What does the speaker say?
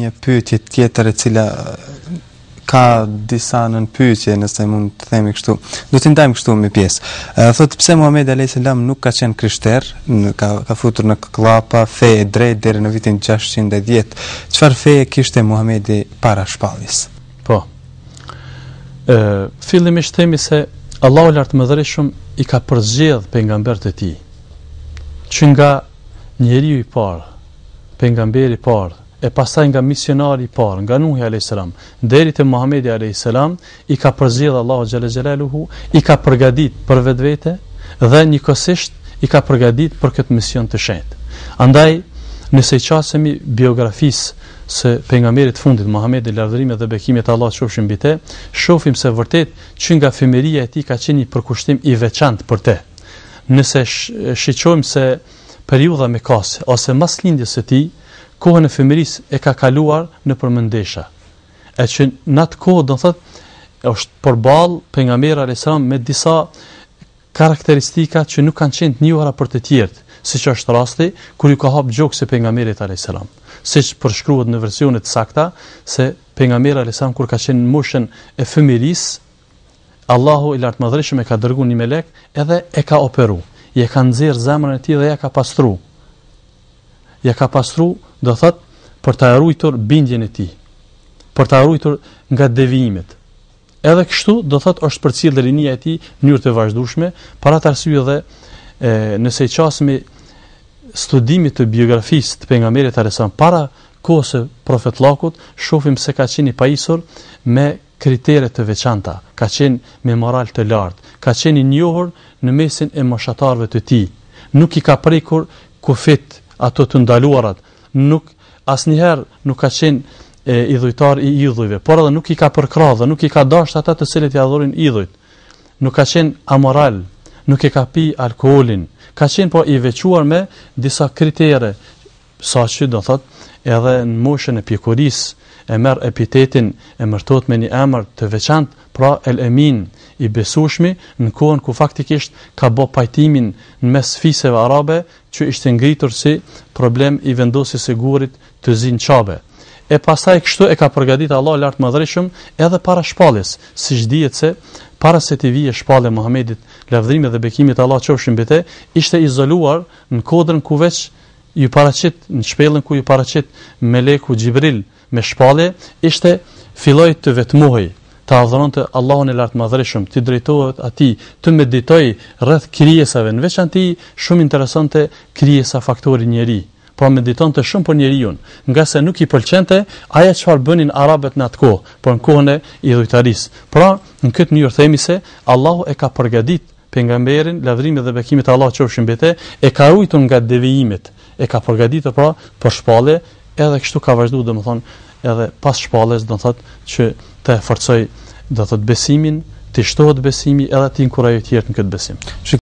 një pyetje tjetër e cila ka disa nënpyetje, nëse mund të themi kështu. Do t'i ndajmë kështu me pjesë. Thotë pse Muhamedi alayhis salam nuk ka qenë krishter, ka futur në klapa fe e drejtë deri në vitin 610. Çfarë feje kishte Muhamedi para shpalljes? Po. Fillimisht themi se Allahu lartëmëdhërisht i ka përzgjedh pejgambert e tij. Që nga njeriu i parë, pejgamberi i parë, e pastaj nga misionari i parë, nga Nuhi alayhis salam, deri te Muhamedi alayhis salam, i ka përzgjedh Allahu xhalla xhelaluhu, i ka përgatit për vetvete dhe njëkohësisht i ka përgatit për këtë mision të shenjtë. Andaj, nëse i qasemi biografisë së pejgamberit fundit Muhamedi lavdërimi dhe bekimet e Allahut qofshin mbi te, shohim se vërtet që nga fëmijëria e tij ka qenë një përkushtim i veçantë për te. Nëse shiqojmë se periudha mekase ose mas lindjes së tij, kohën e fëmijërisë e ka kaluar në përmendesha. E që në atë kohë do thotë është përballë pejgamberi alayhis salam me disa karakteristika që nuk kanë qenë të njohura për të tjerët, siç është rasti kur ju ka hap gjoksi pejgamberit alayhis salam. Siç përshkruhet në versione të sakta se pejgamberi alayhis salam kur ka qenë në moshën e fëmijërisë, Allahu i lartëmadhërisht e ka dërguar një melek edhe e ka operu. I ka nxjerr zemrën e tij dhe ja ka pastru. Ja ka pastru, do thot, për ta ruajtur bindjen e tij, për ta ruajtur nga devijimet. Edhe kështu, do thot, është përcjellë rinia e tij në mënyrë të vazhdueshme, para të arsye dhe nëse i qasemi studimit të biografisë të pejgamberit alayhis salam para kohës së profetllakut, shohim se ka qenë i pajisur me kritere të veçanta, ka qenë me moral të lartë, ka qenë i njohur në mesin e moshatarëve të tij. Nuk i ka prekur kufit ato të ndaluarat, asnjëherë nuk ka qenë idhujtar i idhujve, por edhe nuk i ka përkrahur dhe nuk i ka dashur ata të cilët i adhurin idhujt. Nuk ka qenë amoral, nuk e ka pi alkoolin, ka qenë po i veçuar me disa kritere, saqë do thot, edhe në moshën e pjekurisë e merr epitetin, e mërtot me një emër të veçantë, pra El Emin, i besueshmi, në kohën ku faktikisht ka bë pajtimin në mes fisëve arabe që ishte ngritur si problem i vendosjes së gurit të Zinçabe. E pastaj kështu e ka përgatitur Allahu lartëmadhërisht edhe para shpalljes, siç dihet se para se të vijë shpallja e Muhamedit, lavdërimi dhe bekimet e Allahut qofshin mbi te, ishte izoluar në kodrën ku veç ju paraqit, në shpellën ku ju paraqit meleku Xhibril me shpallje, ishte filloi të vetmohej, të adhuronte Allahun e lartëmadhërisht, të drejtohet atij, të meditoj rreth krijesave, në veçantë shumë interesante krijesa faktori njeri. Pra meditonte shumë për njeriu, nga se nuk i pëlqente ajo çfarë bënin arabët në atë kohë, por në kohën e idhujtarisë. Pra, në këtë mënyrë themi se Allahu e ka përgatitur pejgamberin, lavdërimi dhe bekimet e Allahut qofshin mbi te, e ka ruajtur nga devijimet, e ka përgatitur pra për shpallje, edhe kështu ka vazhduar, domethënë, edhe pas shpalljes, do thotë që të forcoj, do thotë besimin, të shtohet besimi edhe të inkurajojë të tjerë në këtë besim.